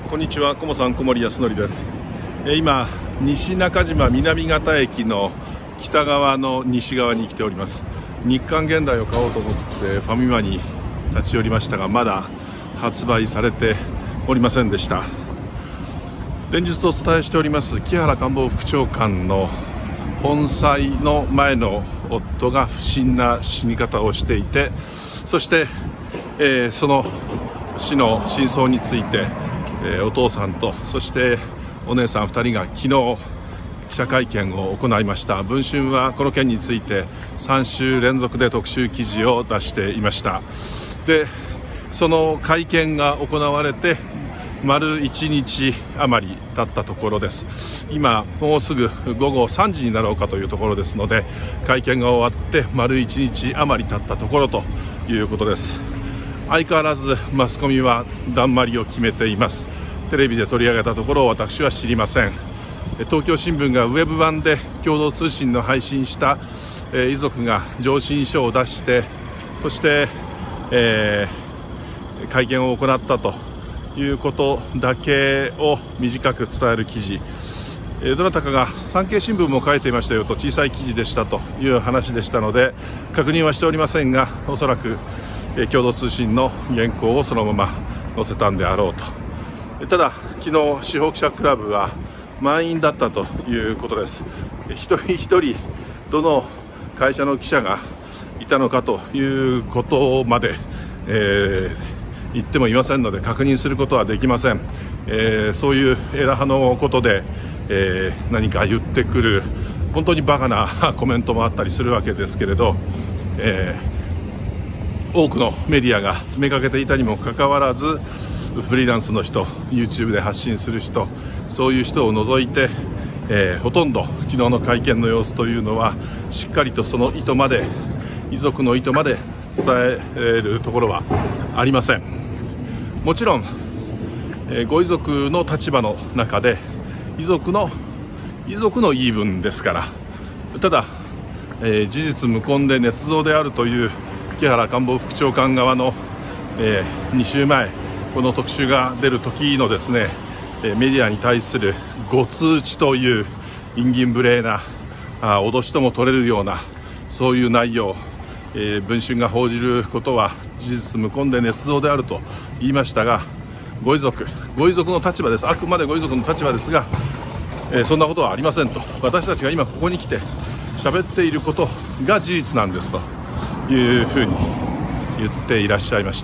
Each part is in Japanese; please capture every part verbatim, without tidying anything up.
こんにちは、コモさん小森康則です。今、西中島南方駅の北側の西側に来ております。日刊現代を買おうと思ってファミマに立ち寄りましたが、まだ発売されておりませんでした。連日お伝えしております木原官房副長官の本妻の前の夫が不審な死に方をしていて、そして、えー、その死の真相について、えー、お父さんとそしてお姉さんふたりが昨日記者会見を行いました。文春はこの件についてさん週連続で特集記事を出していました。で、その会見が行われて丸いちにち余り経ったところです。今もうすぐ午後さんじになろうかというところですので、会見が終わって丸いちにち余り経ったところということです。相変わらずマスコミはだんまりを決めています。テレビで取り上げたところを私は知りません。東京新聞がウェブ版で共同通信の配信した、えー、遺族が上申書を出して、そして、えー、会見を行ったということだけを短く伝える記事、えー、どなたかが産経新聞も書いていましたよと小さい記事でしたという話でしたので、確認はしておりませんが、おそらくえー、共同通信の原稿をそのまま載せたんであろうと。ただ昨日司法記者クラブは満員だったということです。一人一人どの会社の記者がいたのかということまで、えー、言ってもいませんので確認することはできません。えー、そういう枝葉のことで、えー、何か言ってくる本当にバカなコメントもあったりするわけですけれど、えー多くのメディアが詰めかけていたにもかかわらず、フリーランスの人、 YouTube で発信する人、そういう人を除いて、えー、ほとんど昨日の会見の様子というのはしっかりとその意図まで、遺族の意図まで伝えるところはありません。もちろん、えー、ご遺族の立場の中で遺族の遺族の言い分ですから、ただ、えー、事実無根で捏造であるという木原官房副長官側の、えー、に週前、この特集が出る時のですね、えー、メディアに対するご通知という陰銀無礼なあ脅しとも取れるようなそういう内容、えー、文春が報じることは事実無根で捏造であると言いましたが、ご遺族ご遺族の立場です。あくまでご遺族の立場ですが、えー、そんなことはありませんと。私たちが今ここに来て喋っていることが事実なんですというふうに言っていらっしゃいました。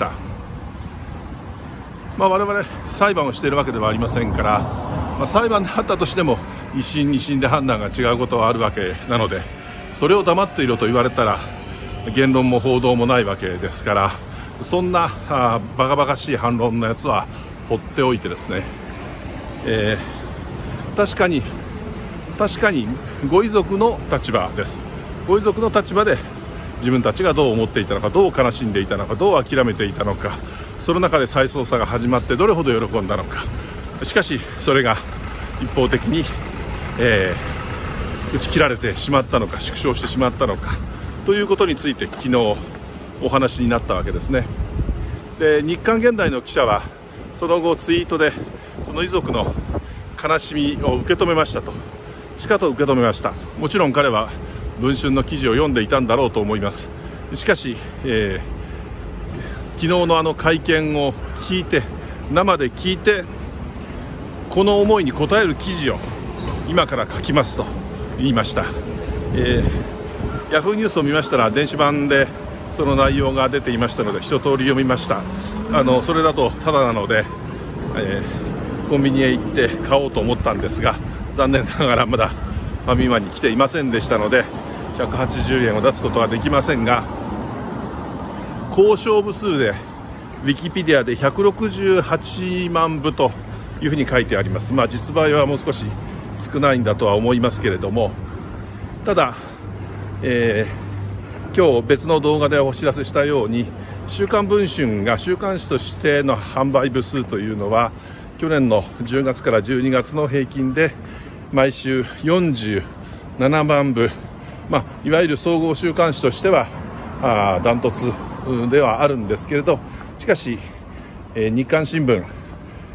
まあ、我々裁判をしているわけではありませんから、まあ、裁判であったとしても一審二審で判断が違うことはあるわけなので、それを黙っていろと言われたら言論も報道もないわけですから、そんなあバカバカしい反論のやつは放っておいてですね、えー、確かに確かにご遺族の立場です。ご遺族の立場で自分たちがどう思っていたのか、どう悲しんでいたのか、どう諦めていたのか、その中で再捜査が始まってどれほど喜んだのか。しかしそれが一方的に、えー、打ち切られてしまったのか、縮小してしまったのかということについて昨日お話になったわけですね。で、日刊現代の記者はその後ツイートでその遺族の悲しみを受け止めましたと、しかと受け止めました。もちろん彼は文春の記事を読んでいたんだろうと思います。しかし、えー、昨日のあの会見を聞いて、生で聞いて、この思いに応える記事を今から書きますと言いました。えー、ヤフーニュースを見ましたら電子版でその内容が出ていましたので一通り読みました。あのそれだとただなので、えー、コンビニへ行って買おうと思ったんですが、残念ながらまだファミマに来ていませんでしたのでひゃくはちじゅうえんを出すことはできませんが、交渉部数でウィキペディアでひゃくろくじゅうはちまんぶというふうに書いてあります。まあ、実売はもう少し少ないんだとは思いますけれども、ただ、えー、今日別の動画でお知らせしたように、週刊文春が週刊誌としての販売部数というのは去年のじゅうがつからじゅうにがつの平均で毎週よんじゅうななまんぶ、まあ、いわゆる総合週刊誌としてはダントツではあるんですけれど、しかし、えー、日刊新聞、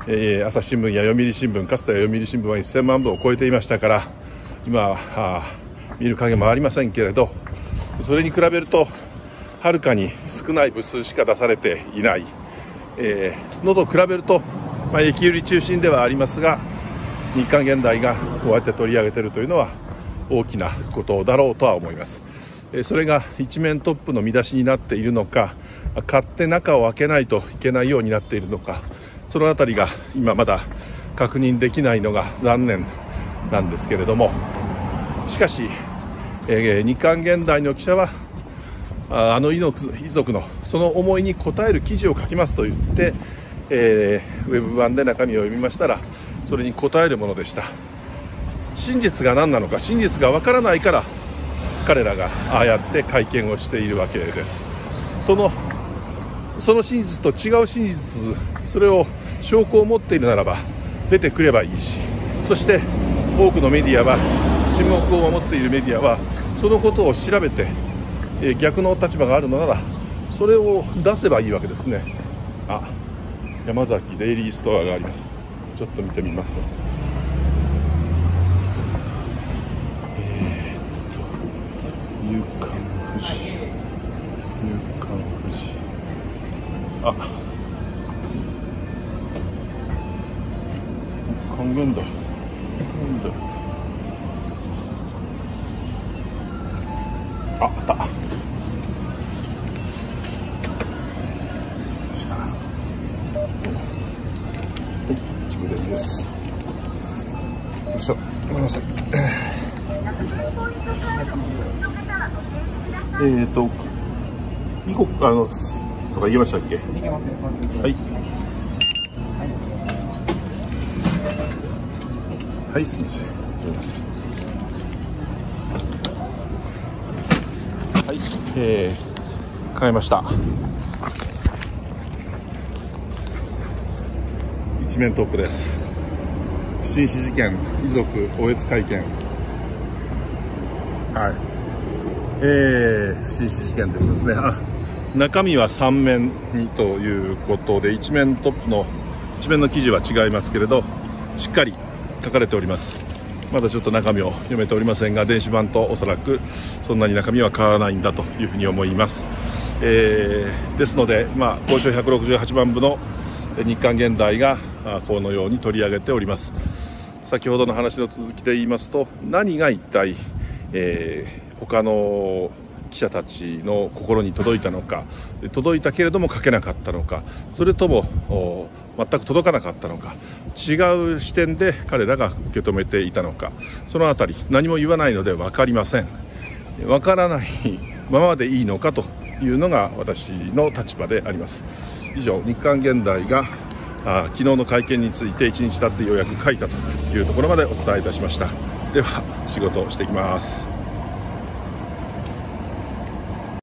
えー、朝日新聞や読売新聞、かつては読売新聞はせんまんぶを超えていましたから、今は見る影もありませんけれど、それに比べるとはるかに少ない部数しか出されていない、えー、のと比べると、まあ、駅売り中心ではありますが、日刊現代がこうやって取り上げているというのは大きなことだろうとは思います。それが一面トップの見出しになっているのか、買って中を開けないといけないようになっているのか、そのあたりが今まだ確認できないのが残念なんですけれども、しかし、えー、日刊現代の記者はあの遺族のその思いに応える記事を書きますと言って、えー、ウェブ版で中身を読みましたら、それに応えるものでした。真実が何なのか、真実がわからないから彼らがああやって会見をしているわけです。そのその真実と違う真実、それを証拠を持っているならば出てくればいいし、そして多くのメディアは、沈黙を守っているメディアはそのことを調べて、えー、逆の立場があるのならそれを出せばいいわけですね。あ、山崎デイリーストアがあります。ちょっと見てみます。えー、っと夕刊富士、夕刊富士、あ、還元だ。なんだ。あ、あった。したな。はい、一部です。よいしょ。ごめんなさい。えーと、いこあのとか言いましたっけ？はい。はい、すみません。はい、えー、買いました。一面トップです。不審死事件、遺族おえつ会見。はい。えー、不審死事件ということですね。あ、中身はさんめんにということで、一面トップの一面の記事は違いますけれど、しっかり書かれております。まだちょっと中身を読めておりませんが、電子版とおそらくそんなに中身は変わらないんだというふうに思います。えー、ですので、まあ、交渉ひゃくろくじゅうはちまんぶの日刊現代がこのように取り上げております。先ほどの話の続きで言いますと、何が一体、えー、他の記者たちの心に届いたのか、届いたけれども書けなかったのか、それとも全く届かなかったのか、違う視点で彼らが受け止めていたのか、そのあたり何も言わないので分かりません。分からないままでいいのかというのが私の立場であります。以上、日刊現代があ昨日の会見についていちにち経ってようやく書いたというところまでお伝えいたしました。では仕事をしていきます。